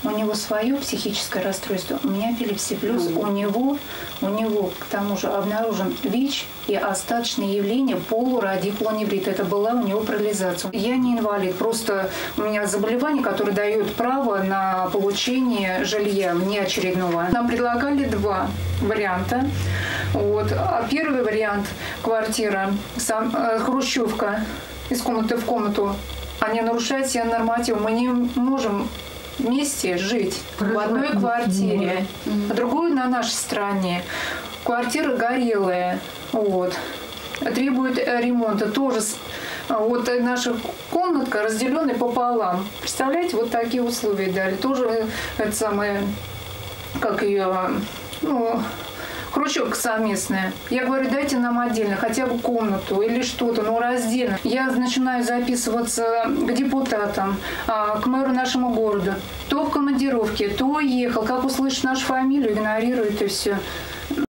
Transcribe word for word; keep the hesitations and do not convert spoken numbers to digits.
У него свое психическое расстройство, у меня эпилепсия. Плюс у него, у него к тому же обнаружен ВИЧ и остаточные явления полурадикулоневрита. Это была у него парализация. Я не инвалид, просто у меня заболевание, которое дает право на получение жилья внеочередного. Нам предлагали два варианта. Вот. А первый вариант – квартира, сам, э, хрущевка из комнаты в комнату. Они нарушают все нормативы. Мы не можем вместе жить в одной квартире. А другую на нашей стороне. Квартира горелая. Вот. Требует ремонта. Тоже вот наша комнатка разделенная пополам. Представляете, вот такие условия дали. Тоже это самое, как ее, ну, хрущевка совместная. Я говорю, дайте нам отдельно, хотя бы комнату или что-то, но раздельно. Я начинаю записываться к депутатам, к мэру нашему города. То в командировке, то уехал. Как услышит нашу фамилию, игнорирует и все.